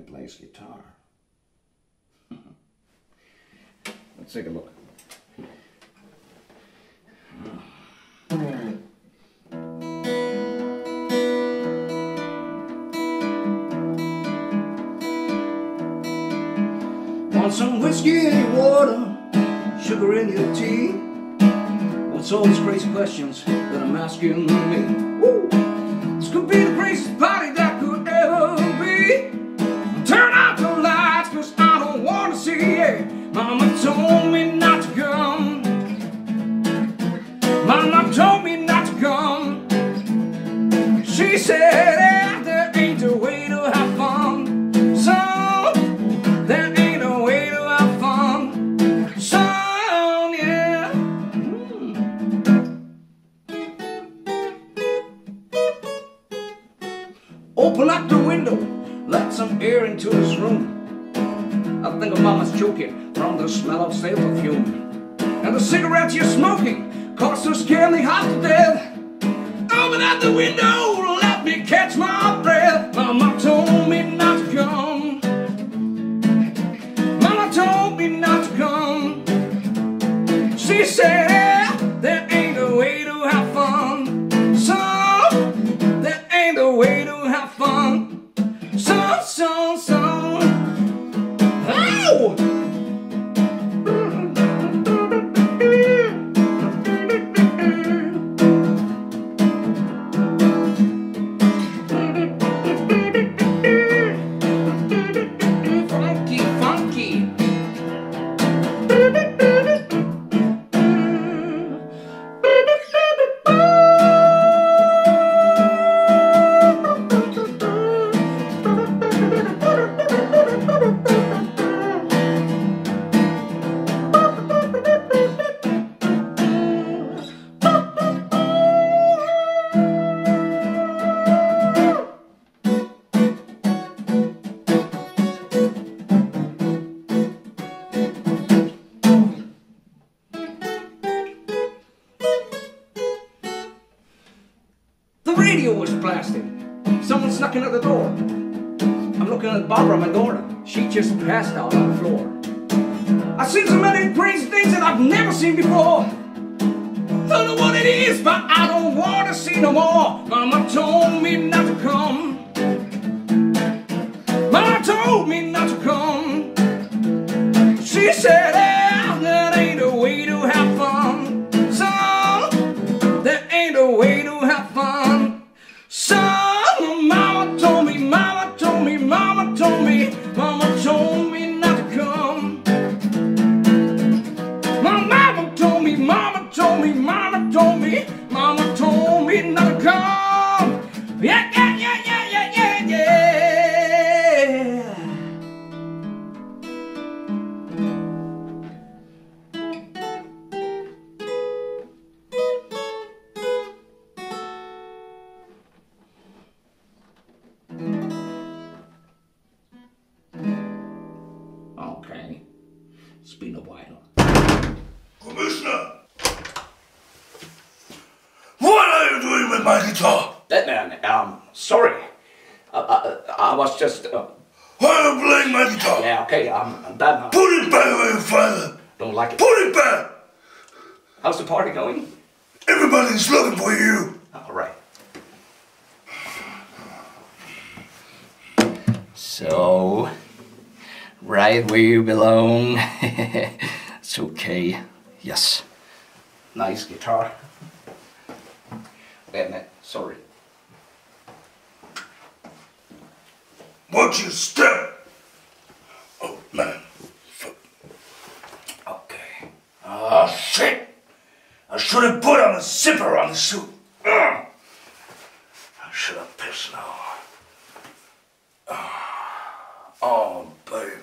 and plays guitar. Let's take a look. Want some whiskey in your water, sugar in your tea? What's all these crazy questions that I'm asking me? Woo! This could be the craziest party that could ever be. Turn out the lights, cause I don't want to see it. Mama told me not to come. Mama told me not to come. She said, hey, there ain't a way to have fun. So, there ain't a way to have fun. So, yeah. Open up the window, let some air into this room. I think of Mama's choking from the smell of stale perfume. And the cigarettes you're smoking cause to scare me half to death. Open up the window, let me catch my breath. Mama told me not to come. Mama told me not to come. She said there ain't a way to have fun. So there ain't a way to have fun. So oh! The radio was blasting. Someone's knocking at the door. I'm looking at Barbara, my daughter. She just passed out on the floor. I've seen so many crazy things that I've never seen before. Don't know what it is, but I don't want to see no more. Mama told me not to come. Mama told me not to come. She said, hey, that ain't a way to have fun. So, there ain't a way to have fun. So, Mama told me, Mama told me, Mama told me, Mama told me not to come. My Mama told me, Mama told me, Mama told me, Mama told me not to come. Yeah, yeah, yeah, yeah, yeah, yeah, yeah. Okay, it's been a while. Commissioner! What are you doing with my guitar? That man, sorry. I was just, Why are you playing my guitar? yeah, okay, I'm done now. Put it back where you find it. Don't like it. Put it back! How's the party going? Everybody's looking for you. All right. So, right where you belong. It's okay. Yes. Nice guitar. Wait a minute. Sorry. Watch your step. Oh, man. Okay. Ah, shit. I should have put on a zipper on the suit. I should have pissed now. Oh, baby.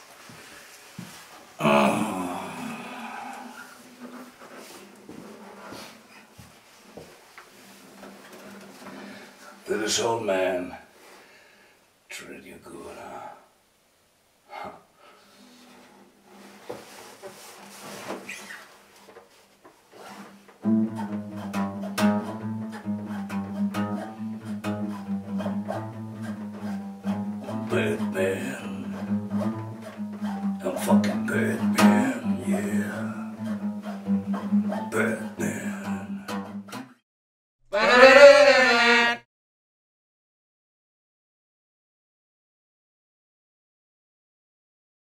Did this old man treat you good, huh? Bad man. man.